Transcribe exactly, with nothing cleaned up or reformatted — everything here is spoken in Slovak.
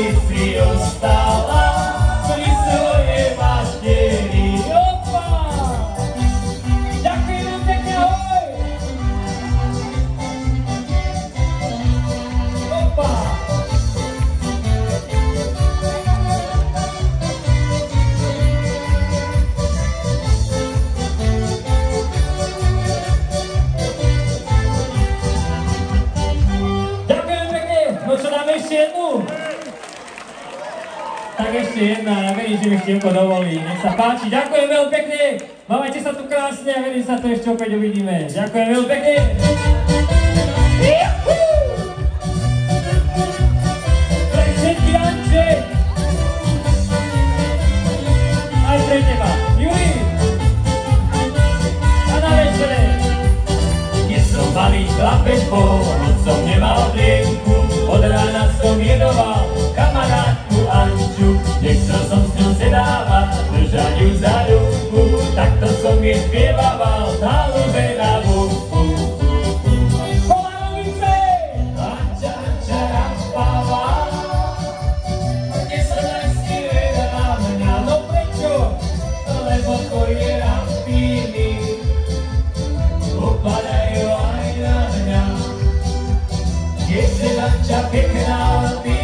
si ostala pri svoje mašteri. Opa! Ďakujem pekne, ahoj! Opa! Ešte jednu? Tak ešte jedna, ja verím, že mi ešte Joko dovolí. Nech sa páči, ďakujem veľmi pekne. Majte sa tu krásne a verím, že sa tu ešte opäť uvidíme. Ďakujem veľmi pekne. Pre všetky Anče. Aj pre teba. Juri. A na večere. Keď som malý chlapec bol, hoď som nemal drienku. Od rána som jedoval kamarátku Anču, nechcel som s ňou sedávať, držať ju za ruku, takto som jej spievával na lúze na vuku. Polanovice! Anča, Anča, rampava, kde sa najsky veda na mňa, no prečo? Lebo to je rampíny, upadajú aj na mňa. Keď se Anča pekná, ty